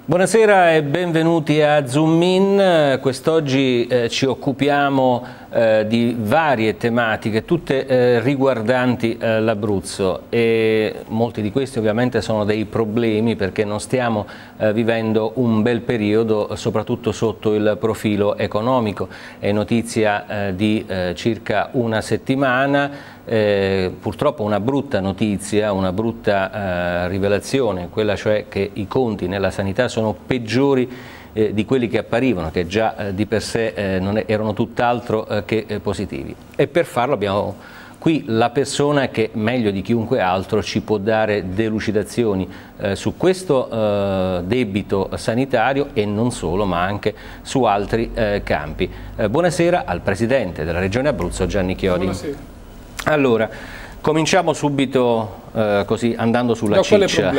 Buonasera e benvenuti a Zoom In. Quest'oggi ci occupiamo di varie tematiche, tutte riguardanti l'Abruzzo, e molti di questi ovviamente sono dei problemi perché non stiamo vivendo un bel periodo, soprattutto sotto il profilo economico. È notizia di circa una settimana. Purtroppo una brutta notizia, una brutta rivelazione, quella cioè che i conti nella sanità sono peggiori di quelli che apparivano, che già di per sé erano tutt'altro che positivi. E per farlo abbiamo qui la persona che meglio di chiunque altro ci può dare delucidazioni su questo debito sanitario e non solo, ma anche su altri campi. Buonasera al Presidente della Regione Abruzzo, Gianni Chiodi. Buonasera. Allora, cominciamo subito così andando sulla ciccia.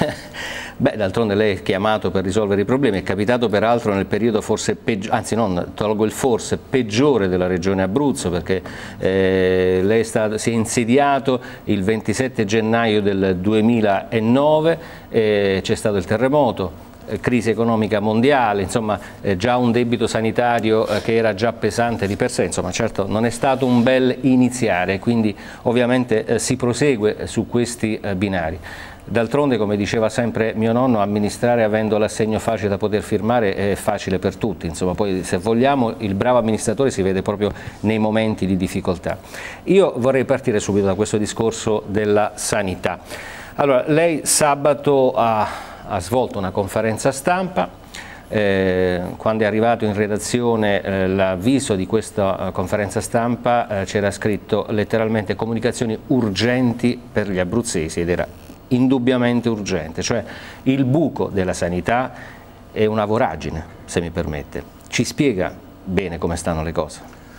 Beh, d'altronde lei è chiamato per risolvere i problemi, è capitato peraltro nel periodo forse peggiore, anzi non, tolgo il forse, peggiore della Regione Abruzzo, perché lei si è insediato il 27 gennaio del 2009, c'è stato il terremoto, crisi economica mondiale, insomma già un debito sanitario che era già pesante di per sé, insomma certo non è stato un bel iniziare, quindi ovviamente si prosegue su questi binari. D'altronde, come diceva sempre mio nonno, amministrare avendo l'assegno facile da poter firmare è facile per tutti, insomma poi se vogliamo il bravo amministratore si vede proprio nei momenti di difficoltà. Io vorrei partire subito da questo discorso della sanità. Allora, lei sabato ha svolto una conferenza stampa, quando è arrivato in redazione l'avviso di questa conferenza stampa c'era scritto letteralmente comunicazioni urgenti per gli abruzzesi, ed era indubbiamente urgente, cioè il buco della sanità è una voragine, se mi permette. Ci spiega bene come stanno le cose?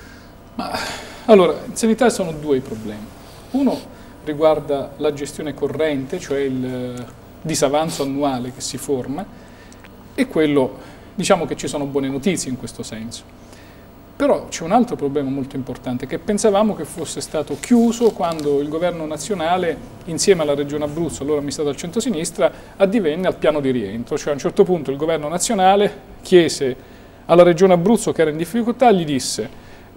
Allora, in sanità sono due i problemi. Uno riguarda la gestione corrente, cioè il disavanzo annuale che si forma, e quello, diciamo che ci sono buone notizie in questo senso. Però c'è un altro problema molto importante, che pensavamo che fosse stato chiuso quando il governo nazionale, insieme alla regione Abruzzo, allora amministrato al centro-sinistra, addivenne al piano di rientro. Cioè a un certo punto il governo nazionale chiese alla regione Abruzzo, che era in difficoltà, gli disse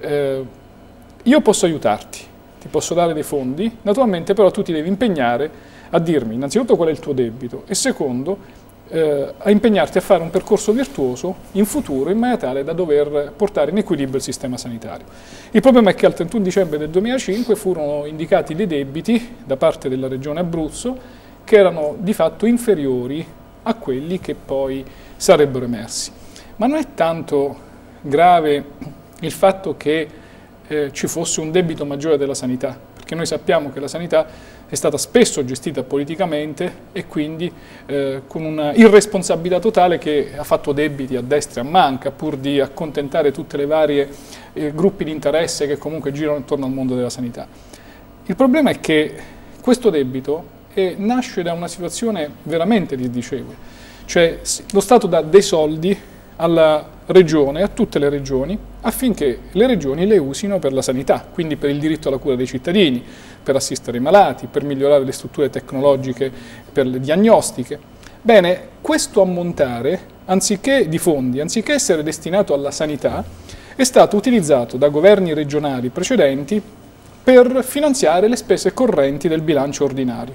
io posso aiutarti, ti posso dare dei fondi, naturalmente però tu ti devi impegnare a dirmi innanzitutto qual è il tuo debito e secondo a impegnarti a fare un percorso virtuoso in futuro in maniera tale da dover portare in equilibrio il sistema sanitario. Il problema è che al 31 dicembre del 2005 furono indicati dei debiti da parte della regione Abruzzo che erano di fatto inferiori a quelli che poi sarebbero emersi. Ma non è tanto grave il fatto che ci fosse un debito maggiore della sanità, perché noi sappiamo che la sanità è stata spesso gestita politicamente e quindi con una irresponsabilità totale che ha fatto debiti a destra e a manca pur di accontentare tutte le varie gruppi di interesse che comunque girano intorno al mondo della sanità. Il problema è che questo debito nasce da una situazione veramente disdicevole, cioè lo Stato dà dei soldi alla regione, a tutte le regioni, affinché le regioni le usino per la sanità, quindi per il diritto alla cura dei cittadini, per assistere i malati, per migliorare le strutture tecnologiche, per le diagnostiche. Bene, questo ammontare, anziché di fondi, anziché essere destinato alla sanità, è stato utilizzato da governi regionali precedenti per finanziare le spese correnti del bilancio ordinario.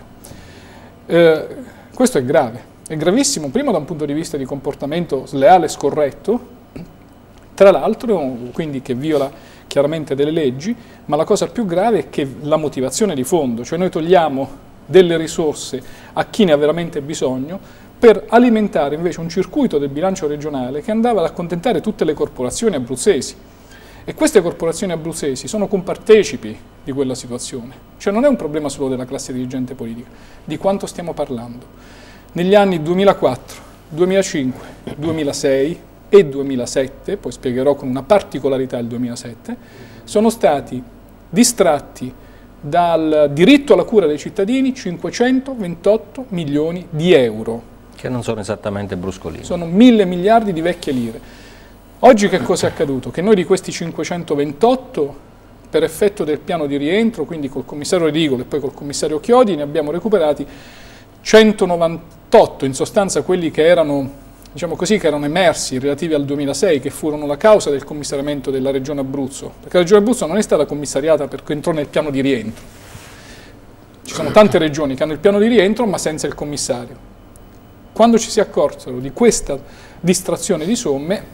Questo è grave. È gravissimo, prima da un punto di vista di comportamento sleale e scorretto, tra l'altro quindi che viola chiaramente delle leggi, ma la cosa più grave è che la motivazione di fondo, cioè noi togliamo delle risorse a chi ne ha veramente bisogno per alimentare invece un circuito del bilancio regionale che andava ad accontentare tutte le corporazioni abruzzesi. E queste corporazioni abruzzesi sono compartecipi di quella situazione, cioè non è un problema solo della classe dirigente politica. Di quanto stiamo parlando? Negli anni 2004, 2005, 2006 e 2007, poi spiegherò con una particolarità il 2007, sono stati distratti dal diritto alla cura dei cittadini 528 milioni di euro. Che non sono esattamente bruscolini. Sono 1.000 miliardi di vecchie lire. Oggi che cosa è accaduto? Che noi di questi 528, per effetto del piano di rientro, quindi col commissario Redigolo e poi col commissario Chiodi, ne abbiamo recuperati 198, in sostanza quelli che erano diciamo così, che erano emersi relativi al 2006, che furono la causa del commissariamento della Regione Abruzzo, perché la Regione Abruzzo non è stata commissariata perché entrò nel piano di rientro. Ci sono tante regioni che hanno il piano di rientro ma senza il commissario. Quando ci si accorsero di questa distrazione di somme,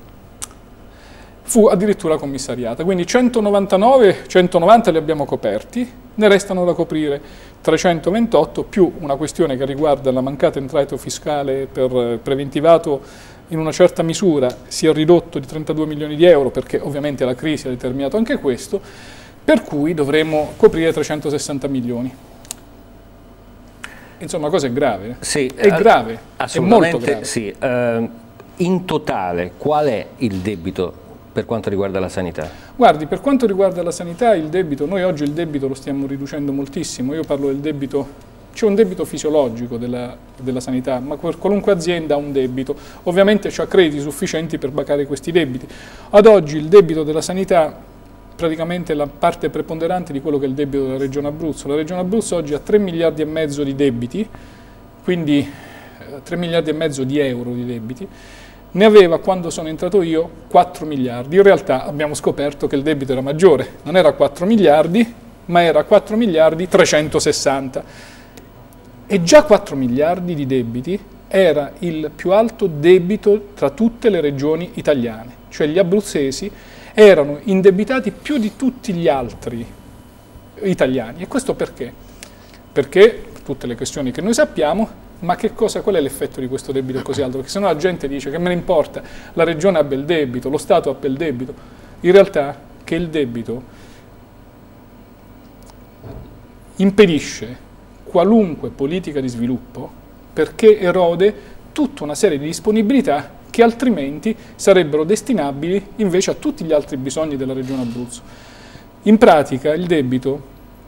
fu addirittura commissariata. Quindi 190 li abbiamo coperti, ne restano da coprire 328 più una questione che riguarda la mancata entrata fiscale per preventivato in una certa misura si è ridotto di 32 milioni di euro perché ovviamente la crisi ha determinato anche questo, per cui dovremo coprire 360 milioni. Insomma, la cosa è grave. Sì, è grave, è molto grave. Sì. In totale qual è il debito per quanto riguarda la sanità? Guardi, per quanto riguarda la sanità, il debito, noi oggi il debito lo stiamo riducendo moltissimo. Io parlo del debito, c'è un debito fisiologico della sanità, ma per qualunque azienda ha un debito. Ovviamente c'ha crediti sufficienti per pagare questi debiti. Ad oggi il debito della sanità, praticamente la parte preponderante di quello che è il debito della Regione Abruzzo. La Regione Abruzzo oggi ha 3 miliardi e mezzo di debiti, quindi 3 miliardi e mezzo di euro di debiti. Ne aveva, quando sono entrato io, 4 miliardi. In realtà abbiamo scoperto che il debito era maggiore, non era 4 miliardi, ma era 4 miliardi 360. E già 4 miliardi di debiti era il più alto debito tra tutte le regioni italiane, cioè gli abruzzesi erano indebitati più di tutti gli altri italiani. E questo perché? Perché, per tutte le questioni che noi sappiamo, ma qual è l'effetto di questo debito così alto? Perché se no la gente dice che me ne importa, la regione abbia il debito, lo Stato abbia il debito. In realtà che il debito impedisce qualunque politica di sviluppo perché erode tutta una serie di disponibilità che altrimenti sarebbero destinabili invece a tutti gli altri bisogni della regione Abruzzo. In pratica il debito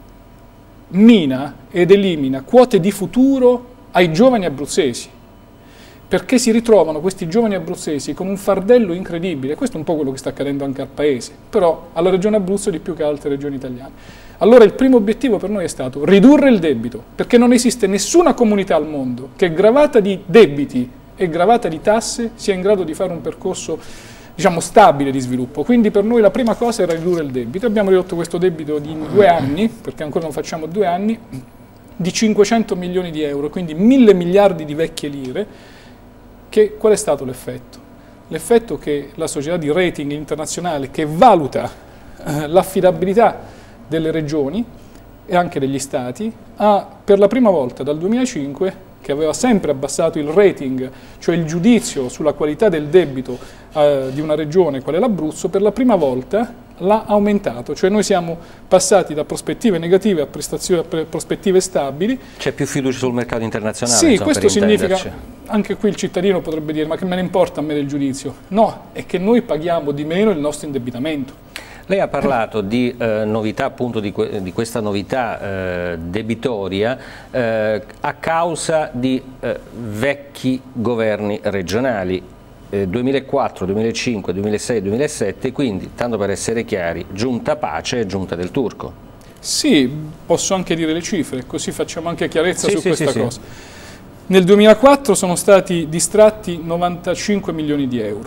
mina ed elimina quote di futuro ai giovani abruzzesi, perché si ritrovano questi giovani abruzzesi con un fardello incredibile. Questo è un po' quello che sta accadendo anche al Paese, però alla regione Abruzzo di più che a altre regioni italiane. Allora il primo obiettivo per noi è stato ridurre il debito, perché non esiste nessuna comunità al mondo che gravata di debiti e gravata di tasse sia in grado di fare un percorso, diciamo, stabile di sviluppo. Quindi per noi la prima cosa era ridurre il debito. Abbiamo ridotto questo debito in 2 anni, perché ancora non facciamo 2 anni, di 500 milioni di euro, quindi 1000 miliardi di vecchie lire. Qual è stato l'effetto? L'effetto che la società di rating internazionale che valuta l'affidabilità delle regioni e anche degli stati ha per la prima volta dal 2005, che aveva sempre abbassato il rating, cioè il giudizio sulla qualità del debito di una regione qual è l'Abruzzo, per la prima volta l'ha aumentato, cioè noi siamo passati da prospettive negative a prospettive stabili. C'è più fiducia sul mercato internazionale? Sì, insomma, questo significa, anche qui il cittadino potrebbe dire, ma che me ne importa a me del giudizio? No, è che noi paghiamo di meno il nostro indebitamento. Lei ha parlato di novità, appunto di questa novità debitoria a causa di vecchi governi regionali. 2004, 2005, 2006, 2007, quindi, tanto per essere chiari, giunta Pace e giunta del Turco. Sì, posso anche dire le cifre, così facciamo anche chiarezza su questa cosa. Nel 2004 sono stati distratti 95 milioni di euro,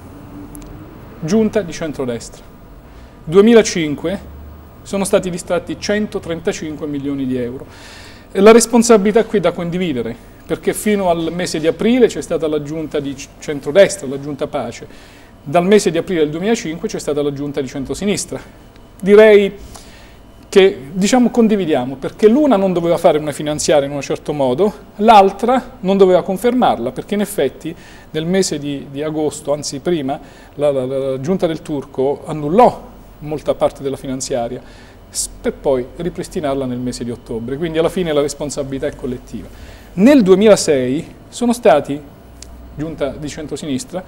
giunta di centrodestra. 2005 sono stati distratti 135 milioni di euro. La responsabilità qui è da condividere, perché fino al mese di aprile c'è stata la giunta di centrodestra, la giunta Pace. Dal mese di aprile del 2005 c'è stata la giunta di centrosinistra. Direi che, diciamo, condividiamo, perché l'una non doveva fare una finanziaria in un certo modo, l'altra non doveva confermarla, perché in effetti nel mese di agosto, anzi prima, la giunta del Turco annullò molta parte della finanziaria per poi ripristinarla nel mese di ottobre, quindi alla fine la responsabilità è collettiva. Nel 2006 sono stati, giunta di centrosinistra,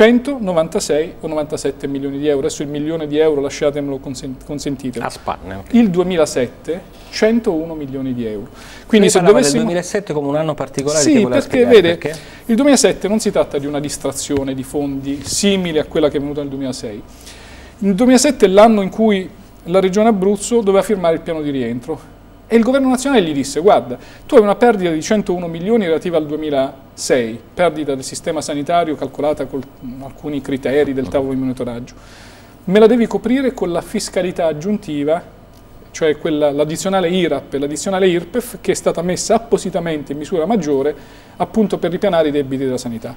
196 o 97 milioni di euro, adesso il milione di euro lasciatemelo consentite. A spanne. Il 2007 101 milioni di euro. Quindi se dovessimo... del 2007 come un anno particolare? Sì, perché vede, il 2007 non si tratta di una distrazione di fondi simile a quella che è venuta nel 2006. Il 2007 è l'anno in cui la Regione Abruzzo doveva firmare il piano di rientro e il governo nazionale gli disse: guarda, tu hai una perdita di 101 milioni relativa al 2006, 2006, perdita del sistema sanitario calcolata con alcuni criteri del tavolo di monitoraggio. Me la devi coprire con la fiscalità aggiuntiva, cioè l'addizionale IRAP e l'addizionale IRPEF, che è stata messa appositamente in misura maggiore appunto per ripianare i debiti della sanità.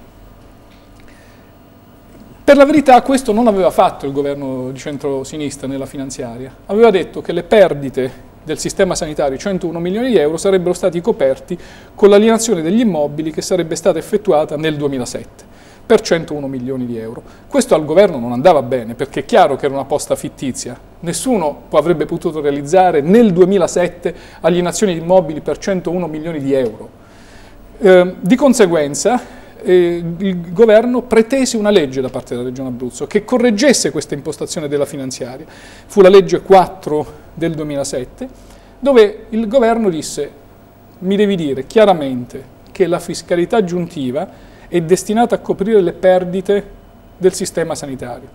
Per la verità questo non aveva fatto il governo di centro-sinistra nella finanziaria, aveva detto che le perdite del sistema sanitario, 101 milioni di euro, sarebbero stati coperti con l'alienazione degli immobili che sarebbe stata effettuata nel 2007 per 101 milioni di euro. Questo al governo non andava bene perché è chiaro che era una posta fittizia, nessuno avrebbe potuto realizzare nel 2007 alienazioni di immobili per 101 milioni di euro. Di conseguenza il governo pretese una legge da parte della Regione Abruzzo che correggesse questa impostazione della finanziaria. Fu la legge 4 del 2007, dove il governo disse: mi devi dire chiaramente che la fiscalità aggiuntiva è destinata a coprire le perdite del sistema sanitario.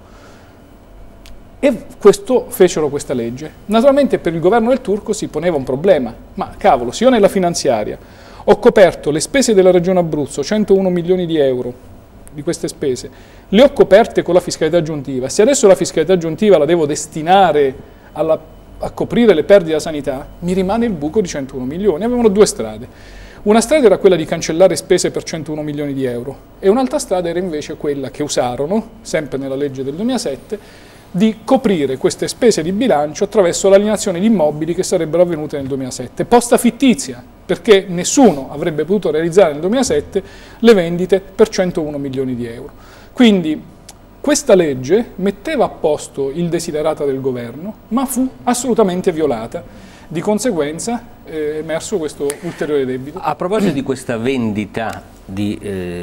E fecero questa legge. Naturalmente per il governo del Turco si poneva un problema: ma cavolo, se io nella finanziaria ho coperto le spese della Regione Abruzzo, 101 milioni di euro di queste spese, le ho coperte con la fiscalità aggiuntiva, se adesso la fiscalità aggiuntiva la devo destinare a coprire le perdite della sanità, mi rimane il buco di 101 milioni. Avevano due strade. Una strada era quella di cancellare spese per 101 milioni di euro e un'altra strada era invece quella che usarono, sempre nella legge del 2007, di coprire queste spese di bilancio attraverso l'alienazione di immobili che sarebbero avvenute nel 2007. Posta fittizia, perché nessuno avrebbe potuto realizzare nel 2007 le vendite per 101 milioni di euro. Quindi questa legge metteva a posto il desiderata del governo, ma fu assolutamente violata. Di conseguenza è emerso questo ulteriore debito. A proposito di questa vendita di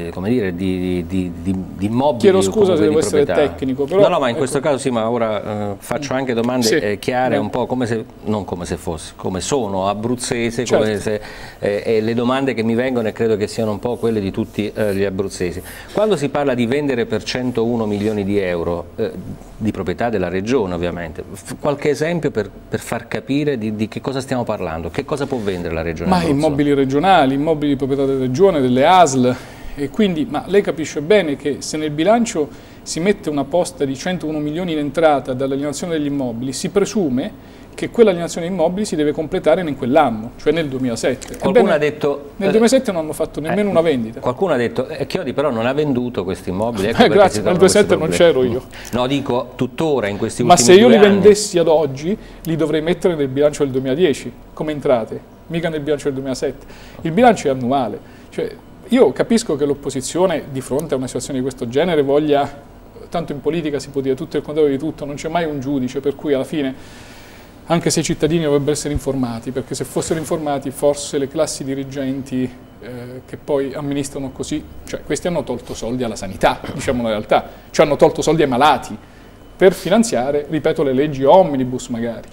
immobili, chiedo scusa se devo essere tecnico, però no, ma in questo caso sì, ma ora faccio anche domande chiare, un po' come se, non come se fosse, come sono abruzzese, certo. Come se, le domande che mi vengono e credo che siano un po' quelle di tutti gli abruzzesi. Quando si parla di vendere per 101 milioni di euro di proprietà della regione, ovviamente, qualche esempio per far capire di che cosa stiamo parlando, che cosa può vendere la regione Abruzzo? Immobili regionali, immobili di proprietà della regione, delle ASL. E quindi, ma lei capisce bene che se nel bilancio si mette una posta di 101 milioni in entrata dall'alienazione degli immobili, si presume che quell'alienazione degli immobili si deve completare in quell'anno, cioè nel 2007. Qualcuno ha detto... Nel 2007 non hanno fatto nemmeno una vendita. Qualcuno ha detto, Chiodi però non ha venduto questi immobili. Ecco grazie, nel 2007 non c'ero io. No, dico tuttora in questi ultimi 2 anni. Ma se io li vendessi ad oggi, li dovrei mettere nel bilancio del 2010, come entrate, mica nel bilancio del 2007. Il bilancio è annuale. Cioè, io capisco che l'opposizione, di fronte a una situazione di questo genere, voglia, tanto in politica si può dire tutto il contrario di tutto, non c'è mai un giudice, per cui alla fine, anche se i cittadini dovrebbero essere informati, perché se fossero informati forse le classi dirigenti che poi amministrano così, cioè questi hanno tolto soldi alla sanità, diciamo la realtà, cioè hanno tolto soldi ai malati per finanziare, ripeto, le leggi omnibus magari.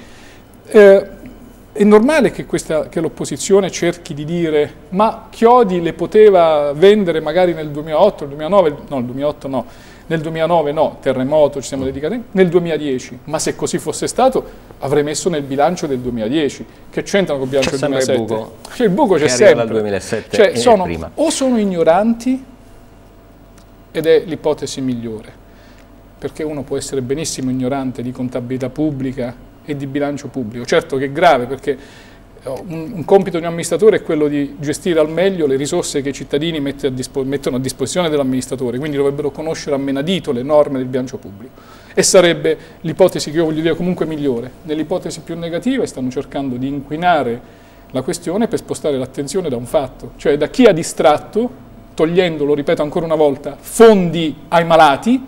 È normale che l'opposizione cerchi di dire ma Chiodi le poteva vendere magari nel 2008, nel 2009, no, nel 2008 no, nel 2009 no, terremoto, ci siamo dedicati, nel 2010, ma se così fosse stato avrei messo nel bilancio del 2010, che c'entrano con il bilancio del 2007? Il buco, il buco c'è sempre, dal 2007 cioè prima. O sono ignoranti, ed è l'ipotesi migliore, perché uno può essere benissimo ignorante di contabilità pubblica e di bilancio pubblico. Certo che è grave, perché un compito di un amministratore è quello di gestire al meglio le risorse che i cittadini mettono a disposizione dell'amministratore, quindi dovrebbero conoscere a menadito le norme del bilancio pubblico. E sarebbe l'ipotesi che io voglio dire comunque migliore. Nell'ipotesi più negativa stanno cercando di inquinare la questione per spostare l'attenzione da un fatto, cioè da chi ha distratto, togliendo, lo ripeto ancora una volta, fondi ai malati,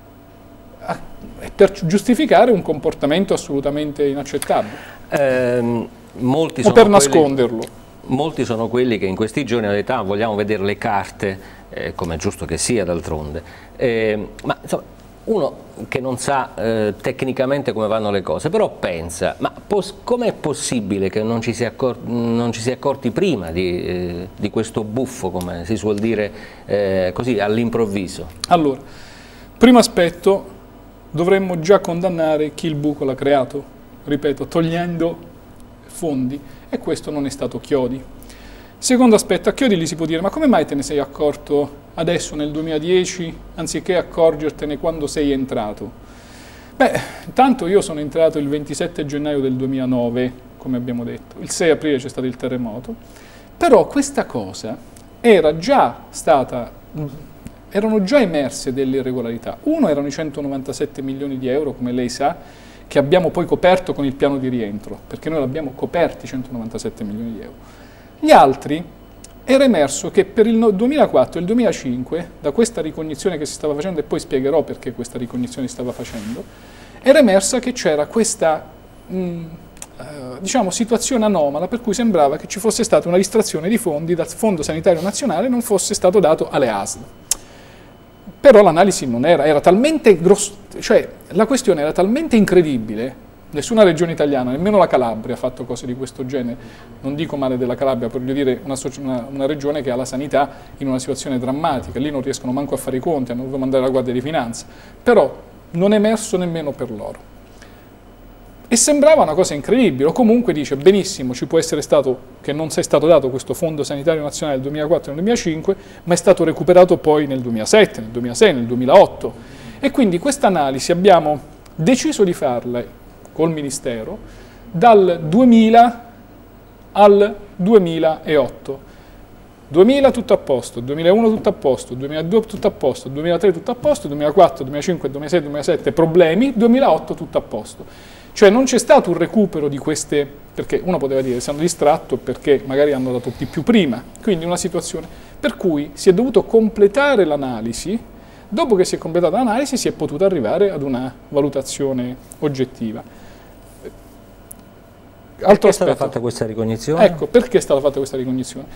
per giustificare un comportamento assolutamente inaccettabile. O per nasconderlo. Molti sono quelli che in questi giorni hanno detto vogliamo vedere le carte, come è giusto che sia d'altronde. Ma insomma, uno che non sa tecnicamente come vanno le cose, però pensa, ma com'è possibile che non ci si è accorti prima di questo buffo, come si suol dire così all'improvviso? Allora, primo aspetto, dovremmo già condannare chi il buco l'ha creato, ripeto, togliendo fondi, e questo non è stato Chiodi. Secondo aspetto, a Chiodi gli si può dire, ma come mai te ne sei accorto adesso nel 2010 anziché accorgertene quando sei entrato? Beh, intanto io sono entrato il 27 gennaio del 2009, come abbiamo detto, il 6 aprile c'è stato il terremoto, però questa cosa erano già emerse delle irregolarità. Uno erano i 197 milioni di euro, come lei sa, che abbiamo poi coperto con il piano di rientro, perché noi l'abbiamo coperti 197 milioni di euro. Gli altri era emerso che per il 2004 e il 2005, da questa ricognizione che si stava facendo, e poi spiegherò perché questa ricognizione si stava facendo, era emersa che c'era questa diciamo, situazione anomala per cui sembrava che ci fosse stata una distrazione di fondi dal Fondo Sanitario Nazionale e non fosse stato dato alle ASL. Però l'analisi non era talmente cioè la questione era talmente incredibile. Nessuna regione italiana, nemmeno la Calabria, ha fatto cose di questo genere. Non dico male della Calabria, voglio dire una regione che ha la sanità in una situazione drammatica. Lì non riescono manco a fare i conti, hanno dovuto mandare la Guardia di Finanza. Però non è emerso nemmeno per loro. E sembrava una cosa incredibile, o comunque dice, benissimo, ci può essere stato che non sia stato dato questo Fondo Sanitario Nazionale nel 2004 e nel 2005, ma è stato recuperato poi nel 2007, nel 2006, nel 2008. E quindi questa analisi abbiamo deciso di farla col Ministero dal 2000 al 2008. 2000 tutto a posto, 2001 tutto a posto, 2002 tutto a posto, 2003 tutto a posto, 2004, 2005, 2006, 2007 problemi, 2008 tutto a posto. Cioè non c'è stato un recupero di queste, perché uno poteva dire si hanno distratto perché magari hanno dato di più prima, quindi una situazione per cui si è dovuto completare l'analisi. Dopo che si è completata l'analisi si è potuto arrivare ad una valutazione oggettiva. Perché è stata fatta questa ricognizione? Ecco, perché è stata fatta questa ricognizione?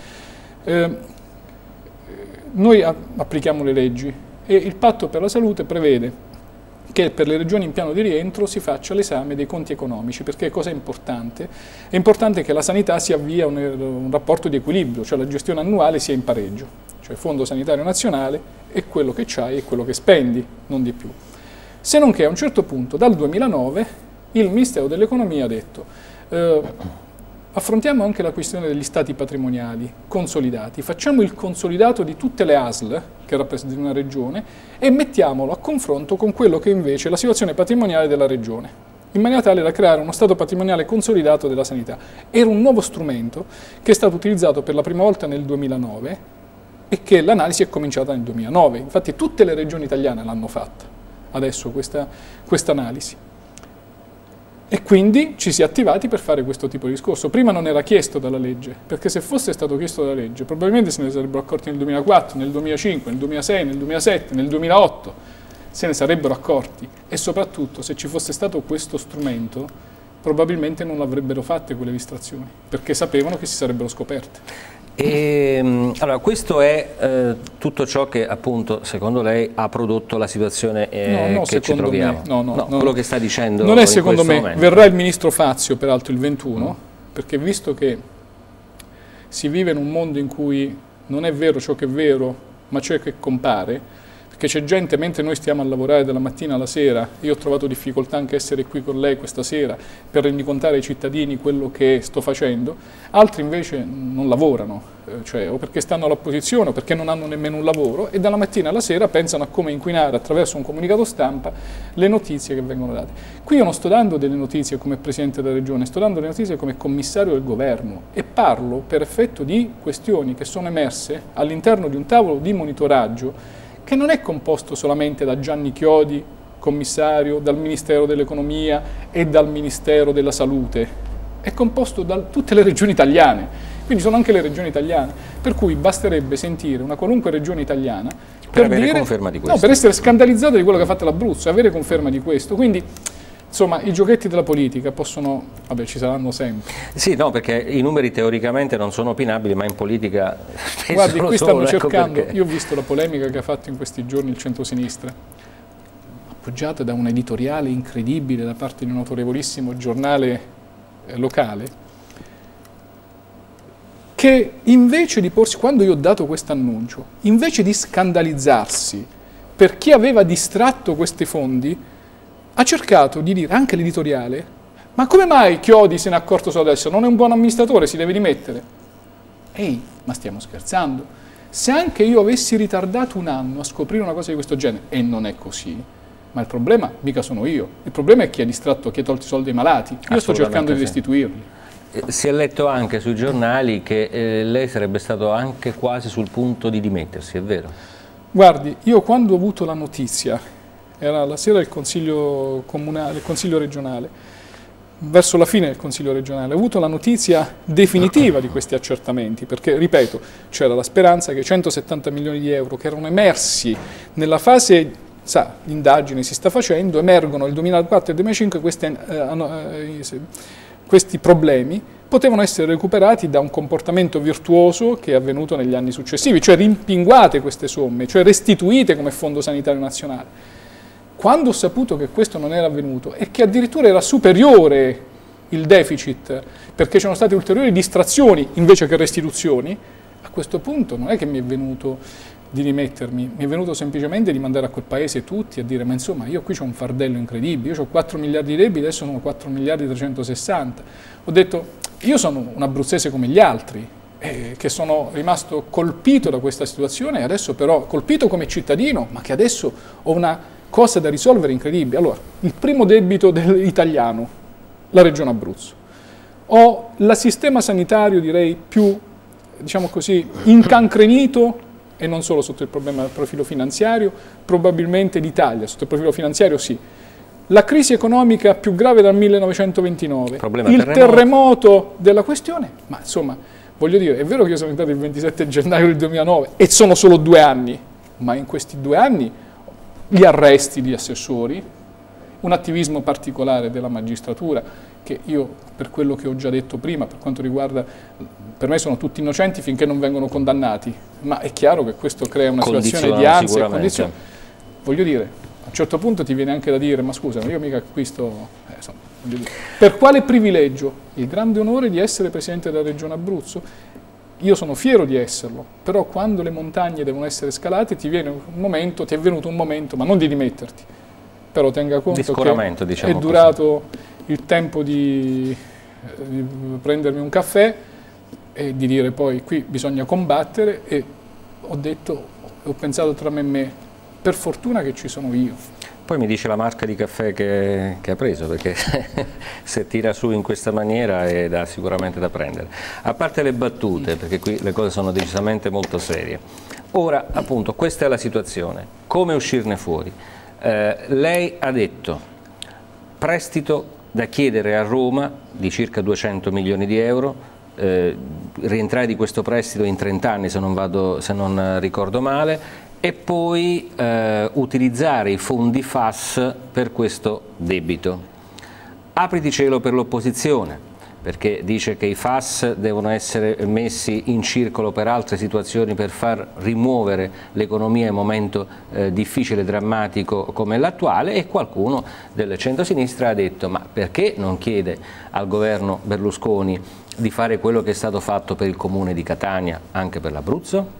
Noi applichiamo le leggi e il Patto per la Salute prevede che per le regioni in piano di rientro si faccia l'esame dei conti economici, perché cosa è importante? È importante che la sanità si avvia a un rapporto di equilibrio, cioè la gestione annuale sia in pareggio, cioè il Fondo Sanitario Nazionale è quello che c'hai e quello che spendi, non di più. Se non che a un certo punto, dal 2009, il Ministero dell'Economia ha detto affrontiamo anche la questione degli stati patrimoniali consolidati, facciamo il consolidato di tutte le ASL che rappresentano una regione e mettiamolo a confronto con quello che invece è la situazione patrimoniale della regione, in maniera tale da creare uno stato patrimoniale consolidato della sanità. Era un nuovo strumento che è stato utilizzato per la prima volta nel 2009 e che l'analisi è cominciata nel 2009. Infatti tutte le regioni italiane l'hanno fatta adesso questa analisi. E quindi ci si è attivati per fare questo tipo di discorso. Prima non era chiesto dalla legge, perché se fosse stato chiesto dalla legge, probabilmente se ne sarebbero accorti nel 2004, nel 2005, nel 2006, nel 2007, nel 2008, se ne sarebbero accorti. E soprattutto, se ci fosse stato questo strumento, probabilmente non avrebbero fatte quelle distrazioni, perché sapevano che si sarebbero scoperte. Allora, questo è tutto ciò che appunto secondo lei ha prodotto la situazione che ci troviamo. No, quello che sta dicendo non è secondo me. Momento. Verrà il ministro Fazio peraltro il 21, perché visto che si vive in un mondo in cui non è vero ciò che è vero, ma ciò che compare, perché c'è gente, mentre noi stiamo a lavorare dalla mattina alla sera, io ho trovato difficoltà anche a essere qui con lei questa sera per rendicontare ai cittadini quello che sto facendo, altri invece non lavorano, cioè o perché stanno all'opposizione o perché non hanno nemmeno un lavoro e dalla mattina alla sera pensano a come inquinare attraverso un comunicato stampa le notizie che vengono date. Qui io non sto dando delle notizie come Presidente della Regione, sto dando delle notizie come Commissario del Governo e parlo per effetto di questioni che sono emerse all'interno di un tavolo di monitoraggio che non è composto solamente da Gianni Chiodi, commissario, dal Ministero dell'Economia e dal Ministero della Salute, è composto da tutte le regioni italiane, quindi sono anche le regioni italiane, per cui basterebbe sentire una qualunque regione italiana per avere conferma di questo. No, per essere scandalizzato di quello che ha fatto l'Abruzzo e avere conferma di questo. Quindi, insomma, i giochetti della politica possono, vabbè, ci saranno sempre. Sì, no, perché i numeri teoricamente non sono opinabili, ma in politica spesso guardi, qui stanno cercando, perché. Io ho visto la polemica che ha fatto in questi giorni il centrosinistra, appoggiata da un editoriale incredibile da parte di un autorevolissimo giornale locale, che invece di porsi, quando io ho dato questo annuncio, invece di scandalizzarsi per chi aveva distratto questi fondi, ha cercato di dire, anche l'editoriale, ma come mai Chiodi se ne è accorto solo adesso? Non è un buon amministratore, si deve dimettere. Ehi, ma stiamo scherzando? Se anche io avessi ritardato un anno a scoprire una cosa di questo genere, e non è così, ma il problema mica sono io, il problema è chi ha distratto, chi ha tolto i soldi ai malati, io sto cercando di restituirli. Si è letto anche sui giornali che lei sarebbe stato anche quasi sul punto di dimettersi, è vero? Guardi, io quando ho avuto la notizia, era la sera del Consiglio comunale, del Consiglio regionale, verso la fine del Consiglio regionale, ho avuto la notizia definitiva di questi accertamenti, perché, ripeto, c'era la speranza che 170 milioni di euro che erano emersi nella fase, sa, l'indagine si sta facendo, emergono nel 2004 e 2005 questi problemi, potevano essere recuperati da un comportamento virtuoso che è avvenuto negli anni successivi, cioè rimpinguate queste somme, cioè restituite come Fondo Sanitario Nazionale. Quando ho saputo che questo non era avvenuto e che addirittura era superiore il deficit perché c'erano state ulteriori distrazioni invece che restituzioni, a questo punto non è che mi è venuto di rimettermi, mi è venuto semplicemente di mandare a quel paese tutti a dire ma insomma io qui c'ho un fardello incredibile, io ho 4 miliardi di debiti, adesso sono 4 miliardi e 360. Ho detto io sono un abruzzese come gli altri, che sono rimasto colpito da questa situazione, adesso però colpito come cittadino, ma che adesso ho una cosa da risolvere incredibile. Allora, il primo debito italiano, la Regione Abruzzo. Ho il sistema sanitario, direi, più, diciamo così, incancrenito, e non solo sotto il problema del profilo finanziario, probabilmente d'Italia, sotto il profilo finanziario sì. La crisi economica più grave dal 1929, il terremoto della questione, ma insomma, voglio dire, è vero che io sono entrato il 27 gennaio del 2009 e sono solo 2 anni, ma in questi 2 anni gli arresti di assessori, un attivismo particolare della magistratura, che io, per quello che ho già detto prima, per quanto riguarda, per me sono tutti innocenti finché non vengono condannati, ma è chiaro che questo crea una situazione di ansia e condizione. Voglio dire, a un certo punto ti viene anche da dire, ma scusa, io mica acquisto... insomma, per quale privilegio? Il grande onore di essere Presidente della Regione Abruzzo? Io sono fiero di esserlo, però quando le montagne devono essere scalate ti viene un momento, ti è venuto un momento, ma non di dimetterti, però tenga conto che diciamo, è durato il tempo di prendermi un caffè e di dire poi qui bisogna combattere, e ho pensato tra me e me, per fortuna che ci sono io. Poi mi dice la marca di caffè che ha preso, perché se tira su in questa maniera è sicuramente da prendere. A parte le battute, perché qui le cose sono decisamente molto serie. Ora, appunto, questa è la situazione. Come uscirne fuori? Lei ha detto prestito da chiedere a Roma di circa 200 milioni di euro, rientrare di questo prestito in 30 anni se non ricordo male, e poi utilizzare i fondi FAS per questo debito. Apriti cielo per l'opposizione, perché dice che i FAS devono essere messi in circolo per altre situazioni, per far rimuovere l'economia in un momento difficile e drammatico come l'attuale, e qualcuno del centro-sinistra ha detto ma perché non chiede al governo Berlusconi di fare quello che è stato fatto per il comune di Catania anche per l'Abruzzo?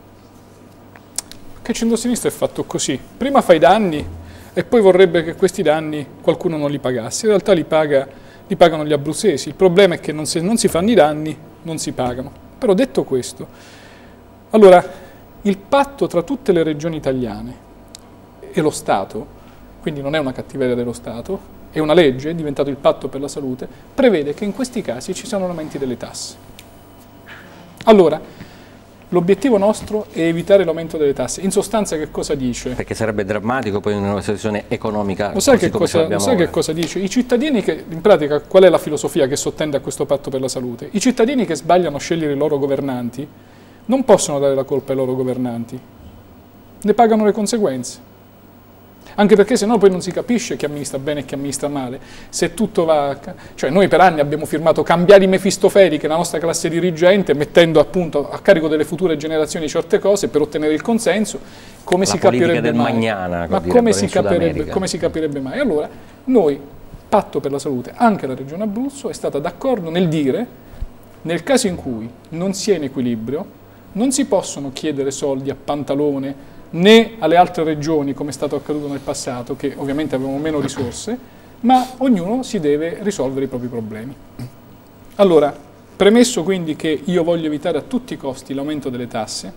Che il centro-sinistra è fatto così, prima fa i danni e poi vorrebbe che questi danni qualcuno non li pagasse, in realtà li pagano gli abruzzesi. Il problema è che se non si fanno i danni non si pagano. Però detto questo, allora il patto tra tutte le regioni italiane e lo Stato, quindi non è una cattiveria dello Stato, è una legge, è diventato il patto per la salute, prevede che in questi casi ci siano aumenti delle tasse. Allora, l'obiettivo nostro è evitare l'aumento delle tasse. In sostanza che cosa dice? Perché sarebbe drammatico poi in una situazione economica. Lo sai che cosa dice? I cittadini che, in pratica, qual è la filosofia che sottende a questo patto per la salute? I cittadini che sbagliano a scegliere i loro governanti non possono dare la colpa ai loro governanti, ne pagano le conseguenze. Anche perché sennò poi non si capisce chi amministra bene e chi amministra male. Se tutto va... Cioè noi per anni abbiamo firmato cambiali mefistofeliche nella nostra classe dirigente, mettendo appunto a carico delle future generazioni certe cose per ottenere il consenso. Come si capirebbe mai? Magnana, ma come si capirebbe mai? Allora noi, patto per la salute, anche la Regione Abruzzo è stata d'accordo nel dire, nel caso in cui non si è in equilibrio, non si possono chiedere soldi a pantalone né alle altre regioni, come è stato accaduto nel passato, che ovviamente avevano meno risorse, ma ognuno si deve risolvere i propri problemi. Allora, Premesso quindi che io voglio evitare a tutti i costi l'aumento delle tasse,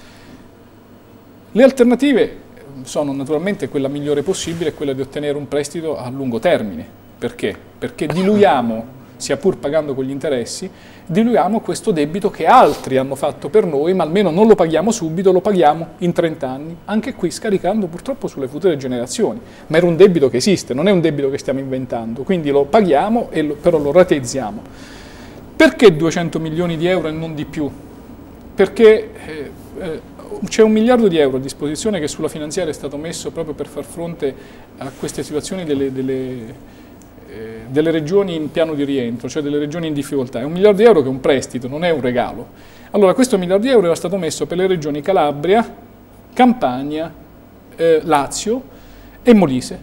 le alternative sono naturalmente quella migliore possibile, quella di ottenere un prestito a lungo termine. Perché? Perché diluiamo, sia pur pagando con gli interessi, diluiamo questo debito che altri hanno fatto per noi, ma almeno non lo paghiamo subito, lo paghiamo in 30 anni, anche qui scaricando purtroppo sulle future generazioni. Ma era un debito che esiste, non è un debito che stiamo inventando, quindi lo paghiamo, però lo rateizziamo. Perché 200 milioni di euro e non di più? Perché c'è 1 miliardo di euro a disposizione che sulla finanziaria è stato messo proprio per far fronte a queste situazioni delle regioni in piano di rientro, cioè delle regioni in difficoltà. È 1 miliardo di euro che è un prestito, non è un regalo. Allora questo 1 miliardo di euro era stato messo per le regioni Calabria, Campania, Lazio e Molise.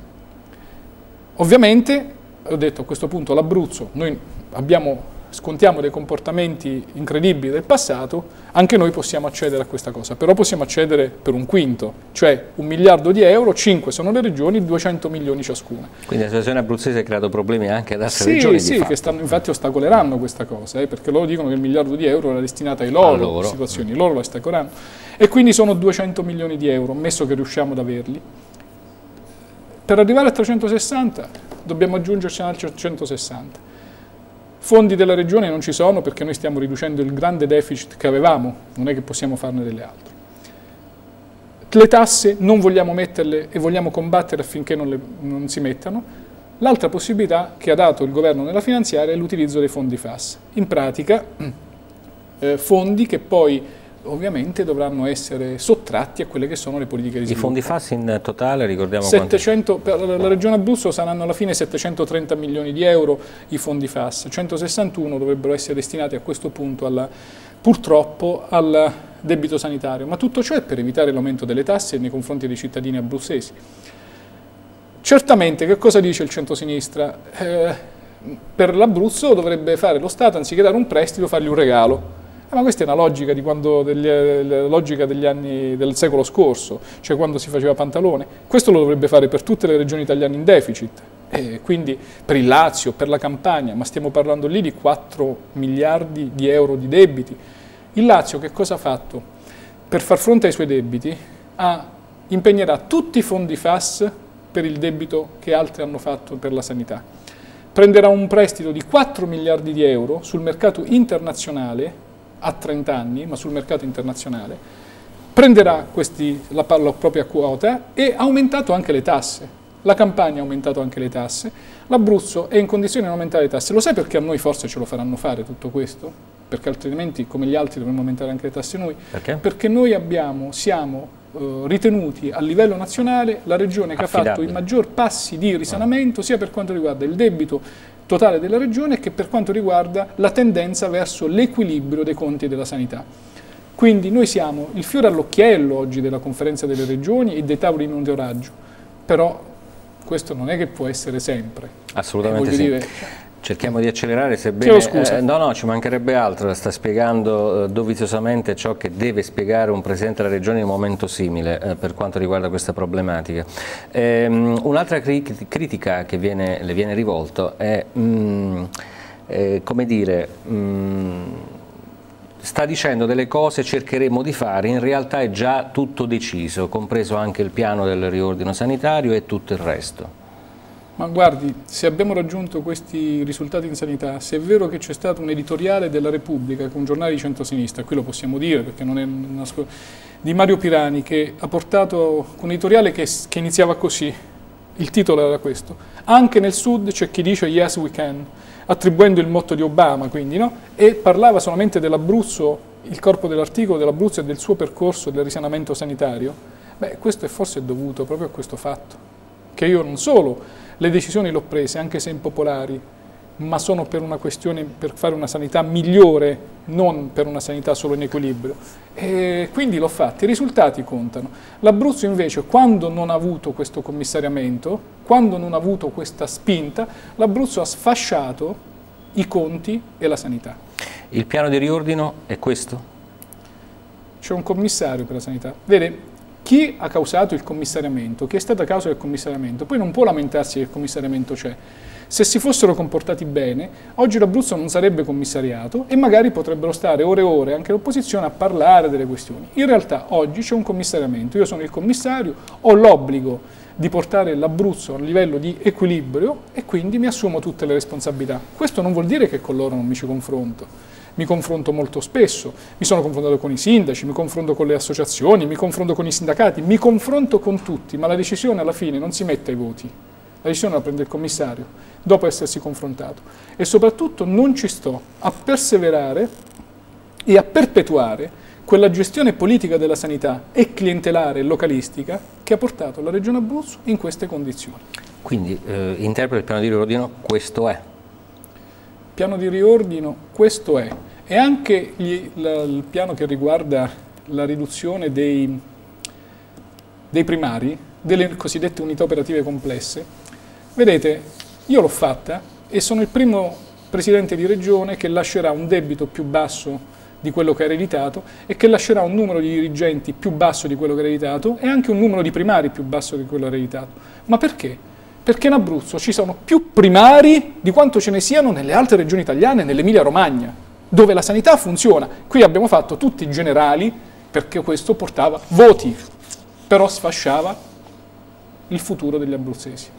Ovviamente, ho detto a questo punto l'Abruzzo, noi scontiamo dei comportamenti incredibili del passato, anche noi possiamo accedere a questa cosa, però possiamo accedere per un quinto, cioè 1 miliardo di euro, 5 sono le regioni, 200 milioni ciascuna. Quindi la situazione abruzzese ha creato problemi anche ad altre regioni? Sì, che infatti ostacoleranno questa cosa, perché loro dicono che il 1 miliardo di euro era destinato ai loro situazioni, loro lo ostacoleranno. E quindi sono 200 milioni di euro, ammesso che riusciamo ad averli. Per arrivare a 360 dobbiamo aggiungerci altri 160. Fondi della regione non ci sono perché noi stiamo riducendo il grande deficit che avevamo, non è che possiamo farne delle altre. Le tasse non vogliamo metterle e vogliamo combattere affinché non si mettano. L'altra possibilità che ha dato il governo nella finanziaria è l'utilizzo dei fondi FAS. In pratica fondi che poi ovviamente dovranno essere sottratti a quelle che sono le politiche di sviluppo. I fondi FAS in totale, ricordiamo 700, per la regione Abruzzo saranno alla fine 730 milioni di euro i fondi FAS, 161 dovrebbero essere destinati a questo punto purtroppo al debito sanitario, ma tutto ciò è per evitare l'aumento delle tasse nei confronti dei cittadini abruzzesi. Certamente, che cosa dice il centrosinistra? Per l'Abruzzo dovrebbe fare lo Stato, anziché dare un prestito, fargli un regalo. Ma questa è una logica degli anni del secolo scorso, cioè quando si faceva Pantalone. Questo lo dovrebbe fare per tutte le regioni italiane in deficit, quindi per il Lazio, per la Campania, ma stiamo parlando lì di 4 miliardi di euro di debiti. Il Lazio che cosa ha fatto? Per far fronte ai suoi debiti impegnerà tutti i fondi FAS per il debito che altri hanno fatto per la sanità. Prenderà un prestito di 4 miliardi di euro sul mercato internazionale a 30 anni, ma sul mercato internazionale, prenderà la propria quota e ha aumentato anche le tasse. La Campania ha aumentato anche le tasse, l'Abruzzo è in condizione di aumentare le tasse. Lo sai perché a noi forse ce lo faranno fare tutto questo? Perché altrimenti, come gli altri, dovremmo aumentare anche le tasse noi. Perché? Perché noi siamo ritenuti a livello nazionale la regione che ha fatto i maggior passi di risanamento, sia per quanto riguarda il debito totale della regione che per quanto riguarda la tendenza verso l'equilibrio dei conti della sanità. Quindi noi siamo il fiore all'occhiello oggi della conferenza delle regioni e dei tavoli di monitoraggio, però questo non è che può essere sempre. Assolutamente sì. Cerchiamo di accelerare, sebbene... No, ci mancherebbe altro, sta spiegando doviziosamente ciò che deve spiegare un Presidente della Regione in un momento simile per quanto riguarda questa problematica. Un'altra critica che le viene rivolto è, come dire, sta dicendo delle cose, cercheremo di fare, in realtà è già tutto deciso, compreso anche il piano del riordino sanitario e tutto il resto. Ma guardi, se abbiamo raggiunto questi risultati in sanità, se è vero che c'è stato un editoriale della Repubblica, che è un giornale di centrosinistra, qui lo possiamo dire perché non è di Mario Pirani, che ha portato un editoriale che iniziava così, il titolo era questo: anche nel sud c'è chi dice yes we can, attribuendo il motto di Obama, quindi, no? E parlava solamente dell'Abruzzo, il corpo dell'articolo dell'Abruzzo e del suo percorso del risanamento sanitario. Beh, questo è forse dovuto proprio a questo fatto, che io non solo le decisioni le ho prese, anche se impopolari, ma sono per una questione, per fare una sanità migliore, non per una sanità solo in equilibrio. E quindi l'ho fatto, i risultati contano. L'Abruzzo invece, quando non ha avuto questo commissariamento, quando non ha avuto questa spinta, l'Abruzzo ha sfasciato i conti e la sanità. Il piano di riordino è questo? C'è un commissario per la sanità. Vede, chi ha causato il commissariamento, chi è stata causa del commissariamento, poi non può lamentarsi che il commissariamento c'è. Se si fossero comportati bene, oggi l'Abruzzo non sarebbe commissariato e magari potrebbero stare ore e ore anche l'opposizione a parlare delle questioni. In realtà oggi c'è un commissariamento, io sono il commissario, ho l'obbligo di portare l'Abruzzo a un livello di equilibrio e quindi mi assumo tutte le responsabilità. Questo non vuol dire che con loro non mi ci confronto. Mi confronto molto spesso, mi sono confrontato con i sindaci, mi confronto con le associazioni, mi confronto con i sindacati, mi confronto con tutti, ma la decisione alla fine non si mette ai voti, la decisione la prende il commissario dopo essersi confrontato e soprattutto non ci sto a perseverare e a perpetuare quella gestione politica della sanità e clientelare e localistica che ha portato la Regione Abruzzo in queste condizioni. Quindi interpreta il piano di riordino, questo è. Piano di riordino, questo è. E anche il piano che riguarda la riduzione dei primari, delle cosiddette unità operative complesse. Vedete, io l'ho fatta e sono il primo presidente di regione che lascerà un debito più basso di quello che ha ereditato e che lascerà un numero di dirigenti più basso di quello che ha ereditato e anche un numero di primari più basso di quello che ha ereditato. Ma perché? Perché in Abruzzo ci sono più primari di quanto ce ne siano nelle altre regioni italiane, nell'Emilia Romagna, dove la sanità funziona. Qui abbiamo fatto tutti i generali perché questo portava voti, però sfasciava il futuro degli abruzzesi.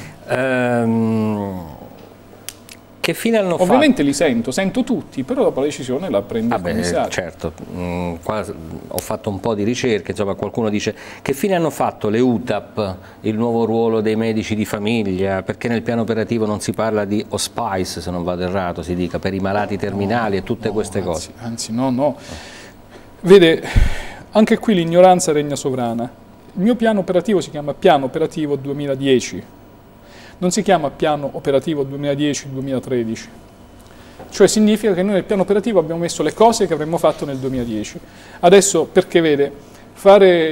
Che fine hanno fatto? Ovviamente li sento tutti, però dopo la decisione la prende il commissario. Certo, qua ho fatto un po' di ricerche, insomma qualcuno dice che fine hanno fatto le UTAP, il nuovo ruolo dei medici di famiglia, perché nel piano operativo non si parla di hospice, se non vado errato, si dica, per i malati terminali e tutte queste cose. Anzi, no. Vede, anche qui l'ignoranza regna sovrana. Il mio piano operativo si chiama Piano Operativo 2010. Non si chiama piano operativo 2010-2013, cioè significa che noi nel piano operativo abbiamo messo le cose che avremmo fatto nel 2010. Adesso, perché vede, fare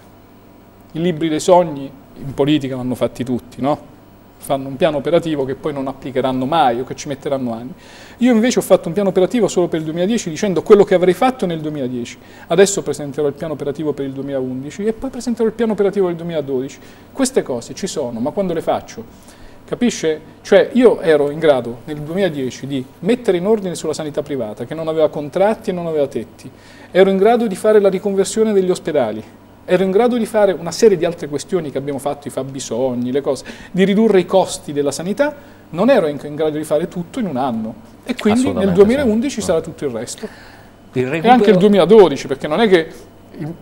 i libri dei sogni in politica l'hanno fatti tutti, no? Fanno un piano operativo che poi non applicheranno mai o che ci metteranno anni. Io invece ho fatto un piano operativo solo per il 2010 dicendo quello che avrei fatto nel 2010. Adesso presenterò il piano operativo per il 2011 e poi presenterò il piano operativo del 2012. Queste cose ci sono, ma quando le faccio? Capisce? Cioè io ero in grado nel 2010 di mettere in ordine sulla sanità privata che non aveva contratti e non aveva tetti. Ero in grado di fare la riconversione degli ospedali. Ero in grado di fare una serie di altre questioni che abbiamo fatto, i fabbisogni, le cose, di ridurre i costi della sanità, non ero in grado di fare tutto in un anno. E quindi nel 2011 sarà tutto il resto. E anche il 2012, perché non è che un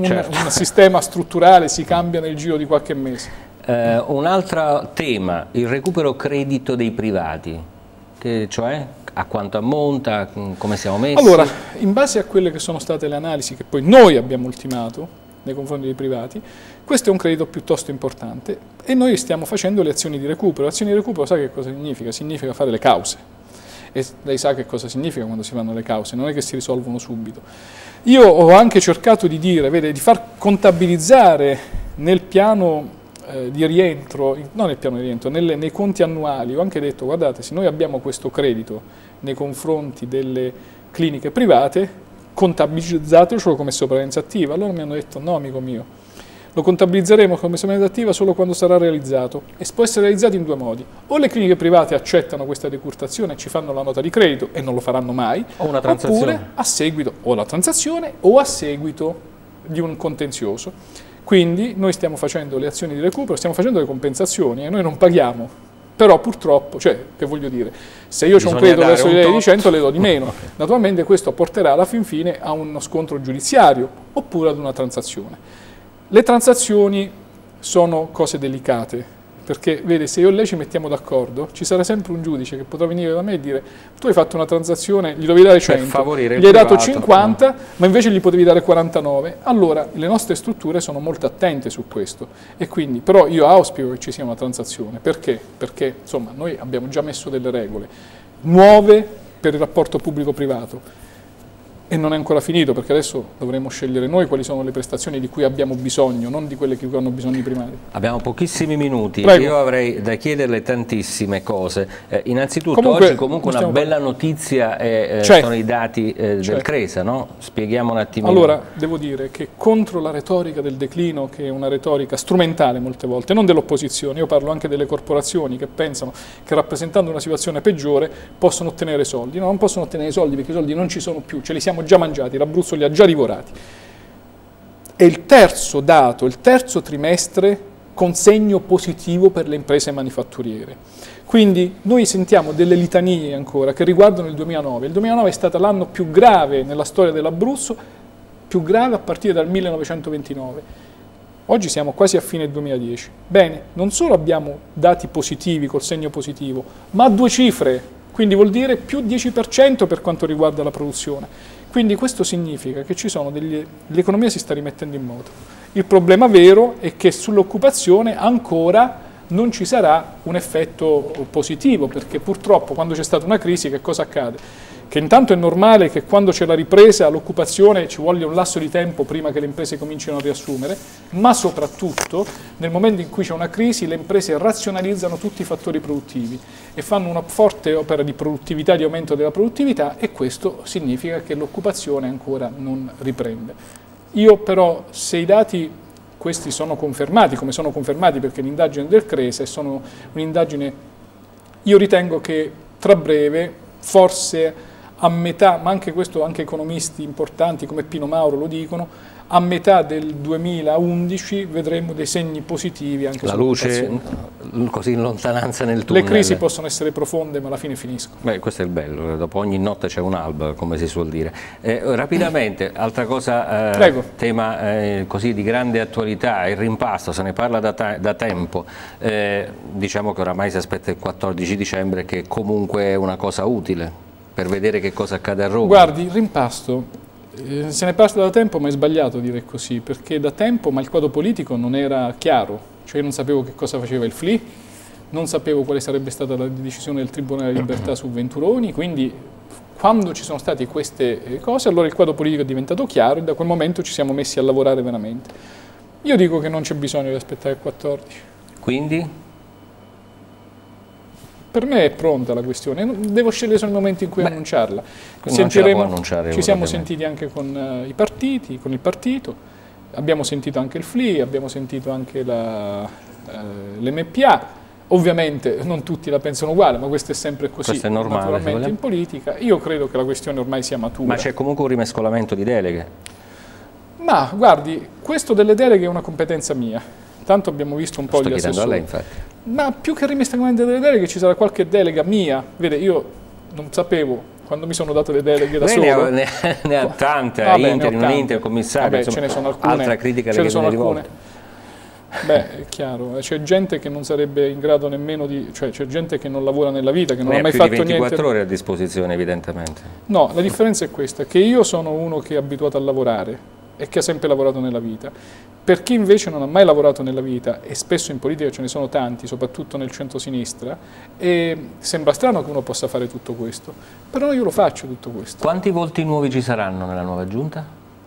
sistema strutturale si cambia nel giro di qualche mese. Un altro tema, il recupero credito dei privati, che cioè a quanto ammonta, come siamo messi? Allora, in base a quelle che sono state le analisi che poi noi abbiamo ultimato, nei confronti dei privati, questo è un credito piuttosto importante e noi stiamo facendo le azioni di recupero. Le azioni di recupero sa che cosa significa? Significa fare le cause e lei sa che cosa significa quando si fanno le cause, non è che si risolvono subito. Io ho anche cercato di dire, vede, di far contabilizzare nel piano di rientro, non nel piano di rientro, nei conti annuali, ho anche detto guardate se noi abbiamo questo credito nei confronti delle cliniche private, contabilizzatelo come sovravenza attiva. Allora mi hanno detto no amico mio, lo contabilizzeremo come sovravenza attiva solo quando sarà realizzato e può essere realizzato in due modi: o le cliniche private accettano questa decurtazione e ci fanno la nota di credito e non lo faranno mai, o una transazione, oppure a seguito o la transazione o a seguito di un contenzioso. Quindi noi stiamo facendo le azioni di recupero, stiamo facendo le compensazioni e noi non paghiamo. Però purtroppo, cioè, che voglio dire, se io ho un credito verso l'idea di 100 le do di meno. Naturalmente questo porterà alla fin fine a uno scontro giudiziario oppure ad una transazione. Le transazioni sono cose delicate, perché vede, se io e lei ci mettiamo d'accordo, ci sarà sempre un giudice che potrà venire da me e dire tu hai fatto una transazione, gli dovevi dare 100, gli hai dato 50, ma invece gli potevi dare 49. Allora le nostre strutture sono molto attente su questo e quindi, però io auspico che ci sia una transazione. Perché? Perché insomma noi abbiamo già messo delle regole nuove per il rapporto pubblico-privato. E non è ancora finito, perché adesso dovremo scegliere noi quali sono le prestazioni di cui abbiamo bisogno, non di quelle di cui hanno bisogno i primari. Abbiamo pochissimi minuti. Prego. Io avrei da chiederle tantissime cose. Innanzitutto oggi comunque una bella notizia sono i dati del CRESA, no? Spieghiamo un attimino. Allora, devo dire che contro la retorica del declino, che è una retorica strumentale molte volte, non dell'opposizione, io parlo anche delle corporazioni che pensano che rappresentando una situazione peggiore possono ottenere soldi. No, non possono ottenere soldi perché i soldi non ci sono più, ce li siamo già mangiati, l'Abruzzo li ha già divorati. E il terzo dato, il terzo trimestre con segno positivo per le imprese manifatturiere. Quindi noi sentiamo delle litanie ancora che riguardano il 2009. Il 2009 è stato l'anno più grave nella storia dell'Abruzzo, più grave a partire dal 1929. Oggi siamo quasi a fine 2010. Bene, non solo abbiamo dati positivi col segno positivo, ma a 2 cifre, quindi vuol dire più 10% per quanto riguarda la produzione. Quindi questo significa che l'economia si sta rimettendo in moto. Il problema vero è che sull'occupazione ancora non ci sarà un effetto positivo, perché purtroppo quando c'è stata una crisi che cosa accade? Che intanto è normale che quando c'è la ripresa l'occupazione ci voglia un lasso di tempo prima che le imprese comincino a riassumere, ma soprattutto nel momento in cui c'è una crisi le imprese razionalizzano tutti i fattori produttivi e fanno una forte opera di produttività, di aumento della produttività, e questo significa che l'occupazione ancora non riprende. Io però, se i dati questi sono confermati, come sono confermati perché l'indagine del CRESA sono un'indagine, io ritengo che tra breve, forse a metà, ma anche questo anche economisti importanti come Pino Mauro lo dicono, a metà del 2011 vedremo dei segni positivi anche sull'occupazione. La luce così in lontananza nel tunnel. Le crisi possono essere profonde, ma alla fine finiscono. Beh, questo è il bello, dopo ogni notte c'è un alba, come si suol dire. Rapidamente, altra cosa, tema così di grande attualità, il rimpasto, se ne parla da tempo, diciamo che oramai si aspetta il 14 dicembre, che comunque è una cosa utile per vedere che cosa accade a Roma. Guardi, il rimpasto, se ne parla da tempo, ma è sbagliato dire così, perché da tempo, ma il quadro politico non era chiaro, cioè io non sapevo che cosa faceva il FLI, non sapevo quale sarebbe stata la decisione del Tribunale della Libertà su Venturoni, quindi quando ci sono state queste cose, allora il quadro politico è diventato chiaro e da quel momento ci siamo messi a lavorare veramente. Io dico che non c'è bisogno di aspettare il 14. Quindi? Per me è pronta la questione, devo scegliere solo il momento in cui annunciarla. Ci siamo sentiti anche con i partiti, con il partito, abbiamo sentito anche il FLI, abbiamo sentito anche l'MPA, ovviamente non tutti la pensano uguale, ma questo è sempre così, questo è normale, naturalmente in politica. Io credo che la questione ormai sia matura. Ma c'è comunque un rimescolamento di deleghe? Ma guardi, questo delle deleghe è una competenza mia, tanto abbiamo visto un po' gli assessori. A lei, infatti. Ma più che il rimescolamento delle deleghe ci sarà qualche delega mia. Vede, io non sapevo, quando mi sono dato le deleghe da solo. Ne ha tante, Inter, non Inter, commissario, insomma, ce ne sono alcune. Altra critica che viene rivolta. Beh, è chiaro, c'è gente che non sarebbe in grado nemmeno di, cioè c'è gente che non lavora nella vita, che non ha mai fatto niente. 24 ore a disposizione, evidentemente. No, la differenza è questa, che io sono uno che è abituato a lavorare e che ha sempre lavorato nella vita. Per chi invece non ha mai lavorato nella vita, e spesso in politica ce ne sono tanti, soprattutto nel centro-sinistra, e sembra strano che uno possa fare tutto questo, però io lo faccio tutto questo. Quanti volti nuovi ci saranno nella nuova giunta?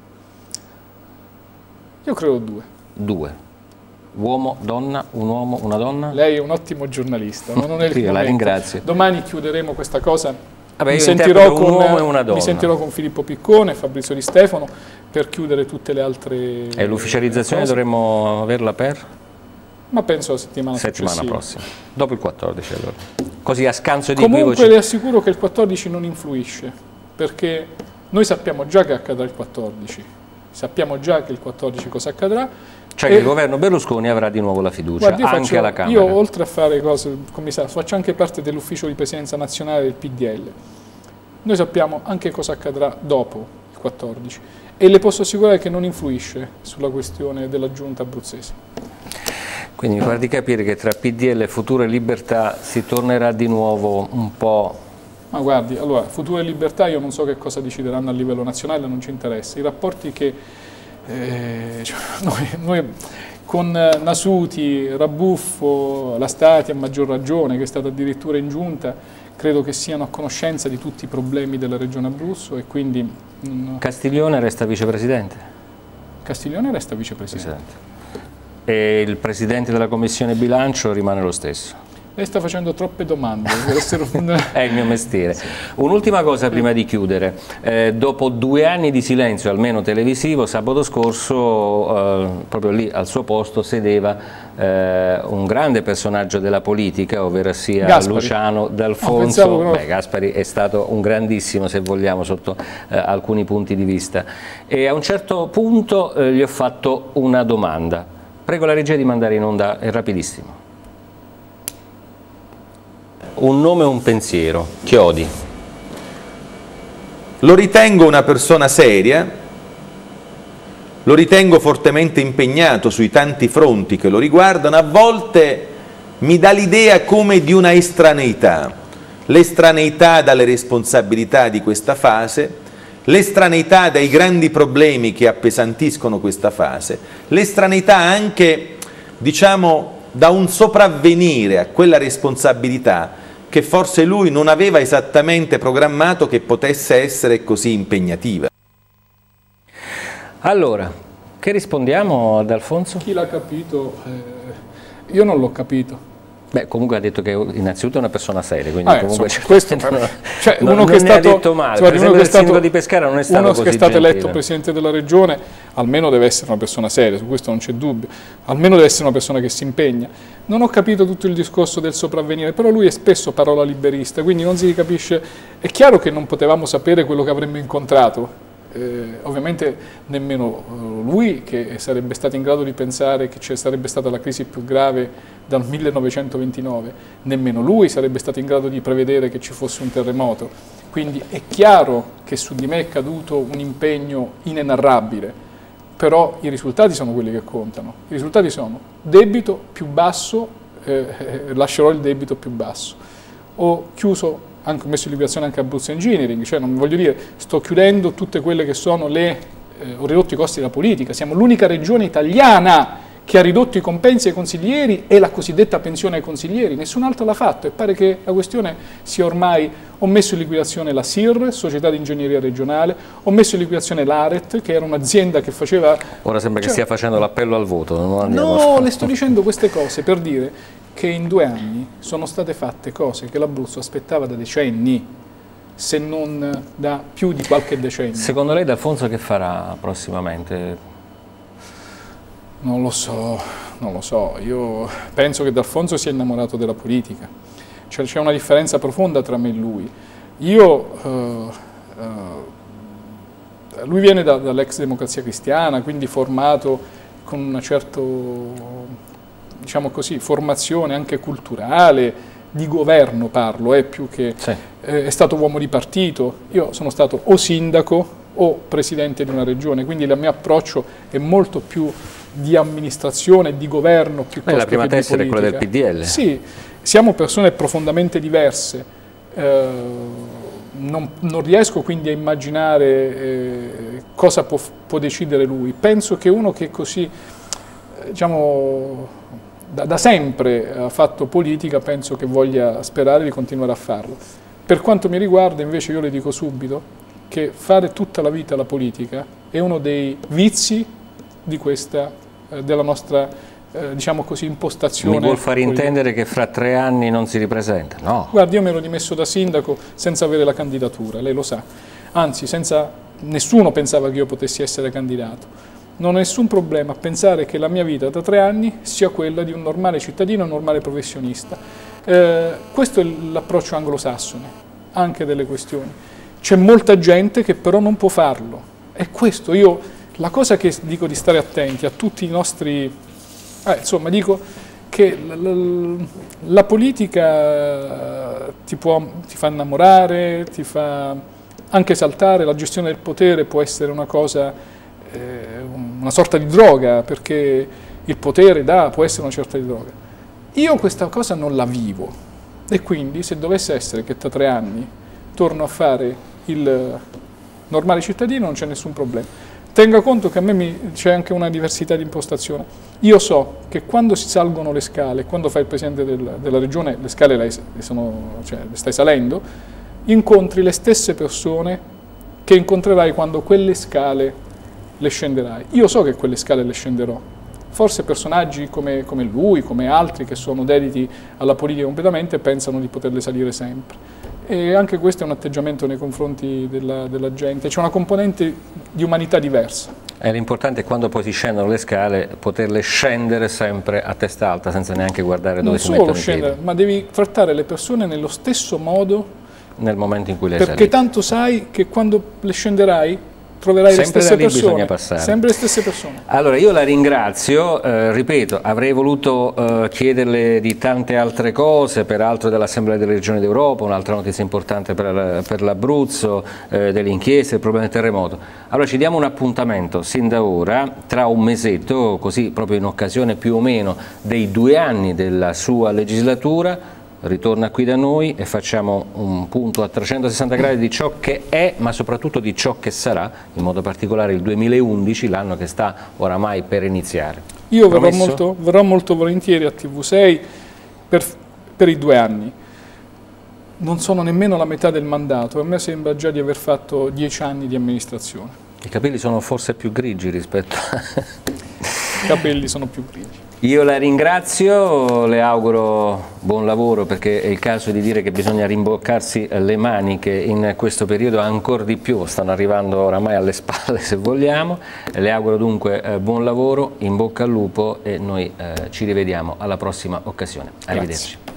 Io credo 2. 2. Uomo, donna, un uomo, una donna? Lei è un ottimo giornalista, non è il Io la ringrazio. Domani chiuderemo questa cosa. Vabbè, mi sentirò con Filippo Piccone e Fabrizio Di Stefano per chiudere tutte le altre. E l'ufficializzazione dovremmo averla per? Ma penso la settimana prossima, dopo il 14 allora. Così a scanso di Comunque le assicuro che il 14 non influisce, perché noi sappiamo già che accadrà il 14, sappiamo già che il 14 cosa accadrà. Cioè che il governo Berlusconi avrà di nuovo la fiducia, anche alla Camera. Io oltre a fare cose, commissario, faccio anche parte dell'ufficio di presidenza nazionale del PDL. Noi sappiamo anche cosa accadrà dopo il 14 e le posso assicurare che non influisce sulla questione della giunta abruzzese. Quindi mi pare di capire che tra PDL, Futuro e Libertà si tornerà di nuovo un po'. Ma guardi, allora, Futuro e Libertà io non so che cosa decideranno a livello nazionale, non ci interessa. I rapporti che noi con Nasuti, Rabuffo, la Stati a maggior ragione, che è stata addirittura in giunta, credo che siano a conoscenza di tutti i problemi della Regione Abruzzo e quindi Castiglione resta vicepresidente? Castiglione resta vicepresidente. E il presidente della Commissione Bilancio rimane lo stesso? Lei sta facendo troppe domande. È il mio mestiere. Sì. Un'ultima cosa prima di chiudere. Dopo 2 anni di silenzio, almeno televisivo, sabato scorso, proprio lì al suo posto sedeva un grande personaggio della politica, ovvero sia Gaspari. Luciano D'Alfonso. No, Gaspari è stato un grandissimo, se vogliamo, sotto alcuni punti di vista. E a un certo punto gli ho fatto una domanda. Prego la regia di mandare in onda, è rapidissimo. Un nome e un pensiero. Chiodi. Lo ritengo una persona seria, lo ritengo fortemente impegnato sui tanti fronti che lo riguardano, a volte mi dà l'idea come di una estraneità, l'estraneità dalle responsabilità di questa fase, l'estraneità dai grandi problemi che appesantiscono questa fase, l'estraneità anche, diciamo, da un sopravvenire a quella responsabilità che forse lui non aveva esattamente programmato che potesse essere così impegnativa. Allora, che rispondiamo ad Alfonso? Chi l'ha capito? Io non l'ho capito. Beh, comunque ha detto che innanzitutto è una persona seria, quindi comunque insomma, questo, cioè, uno non che è stato, ha detto male, cioè, per esempio il sindaco di Pescara non è stato uno così che è stato gentile. eletto presidente della regione, almeno deve essere una persona seria, su questo non c'è dubbio, almeno deve essere una persona che si impegna. Non ho capito tutto il discorso del sopravvenire, però lui è spesso parola liberista, quindi non si capisce. È chiaro che non potevamo sapere quello che avremmo incontrato. Ovviamente nemmeno lui, che sarebbe stato in grado di pensare che ci sarebbe stata la crisi più grave dal 1929, nemmeno lui sarebbe stato in grado di prevedere che ci fosse un terremoto. Quindi è chiaro che su di me è caduto un impegno inenarrabile, però i risultati sono quelli che contano. I risultati sono debito più basso, lascerò il debito più basso. Ho chiuso, ho messo in liquidazione anche Abruzzo Engineering, cioè non voglio dire, sto chiudendo tutte quelle che sono ho ridotto i costi della politica, siamo l'unica regione italiana che ha ridotto i compensi ai consiglieri e la cosiddetta pensione ai consiglieri, nessun altro l'ha fatto e pare che la questione sia ormai, ho messo in liquidazione la SIR, Società di Ingegneria Regionale, ho messo in liquidazione l'ARET, che era un'azienda che faceva... Ora sembra che stia facendo l'appello al voto. No, le sto dicendo queste cose per dire che in 2 anni sono state fatte cose che l'Abruzzo aspettava da decenni, se non da più di qualche decennio. Secondo lei D'Alfonso che farà prossimamente? Non lo so, io penso che D'Alfonso sia innamorato della politica, cioè c'è una differenza profonda tra me e lui. Lui viene dall'ex Democrazia Cristiana, quindi formato con una certa, diciamo così, formazione anche culturale, di governo parlo, più che sì. È stato uomo di partito. Io sono stato o sindaco o presidente di una regione, quindi il mio approccio è molto più di amministrazione, di governo, piuttosto la prima che di tessera politica. è quella del PDL. Sì, siamo persone profondamente diverse. Non riesco quindi a immaginare cosa può decidere lui. Penso che uno che così, diciamo, da sempre ha fatto politica, penso che voglia sperare di continuare a farlo. Per quanto mi riguarda, invece, io le dico subito che fare tutta la vita la politica è uno dei vizi di della nostra, diciamo così, impostazione. Mi vuol far intendere che fra 3 anni non si ripresenta? No. Guardi, io mi ero dimesso da sindaco senza avere la candidatura, lei lo sa. Anzi, nessuno pensava che io potessi essere candidato. Non ho nessun problema a pensare che la mia vita da 3 anni sia quella di un normale cittadino, un normale professionista. Questo è l'approccio anglosassone, anche delle questioni. C'è molta gente che però non può farlo. E questo la cosa che dico di stare attenti a tutti i nostri... insomma, dico che la politica ti fa innamorare, ti fa anche esaltare, la gestione del potere può essere una cosa, una sorta di droga, perché il potere può essere una sorta di droga. Io questa cosa non la vivo e quindi se dovesse essere che tra 3 anni torno a fare il normale cittadino non c'è nessun problema. Tenga conto che a me c'è anche una diversità di impostazione. Io so che quando si salgono le scale, quando fai il presidente della regione, le scale le stai salendo, incontri le stesse persone che incontrerai quando quelle scale le scenderai. Io so che quelle scale le scenderò. Forse personaggi come lui, come altri che sono dediti alla politica completamente, pensano di poterle salire sempre. E anche questo è un atteggiamento nei confronti della gente. C'è una componente di umanità diversa. L'importante è quando poi si scendono le scale, poterle scendere sempre a testa alta, senza neanche guardare dove si mettono i piedi. Non solo scendere, ma devi trattare le persone nello stesso modo nel momento in cui le perché tanto sai che quando le scenderai troverai sempre le stesse persone, bisogna passare. Sempre le stesse persone. Allora io la ringrazio, ripeto, avrei voluto chiederle di tante altre cose, peraltro dell'Assemblea delle Regioni d'Europa, un'altra notizia importante per l'Abruzzo, delle inchieste, il problema del terremoto. Allora ci diamo un appuntamento sin da ora, tra un mesetto, così proprio in occasione più o meno dei 2 anni della sua legislatura, ritorna qui da noi e facciamo un punto a 360 gradi di ciò che è, ma soprattutto di ciò che sarà, in modo particolare il 2011, l'anno che sta oramai per iniziare. Io verrò molto volentieri a TV6 per i 2 anni. Non sono nemmeno la metà del mandato, a me sembra già di aver fatto 10 anni di amministrazione. I capelli sono forse più grigi rispetto a... I capelli sono più grigi. Io la ringrazio, le auguro buon lavoro, perché è il caso di dire che bisogna rimboccarsi le maniche in questo periodo ancora di più, stanno arrivando oramai alle spalle se vogliamo. Le auguro dunque buon lavoro, in bocca al lupo e noi ci rivediamo alla prossima occasione. Arrivederci.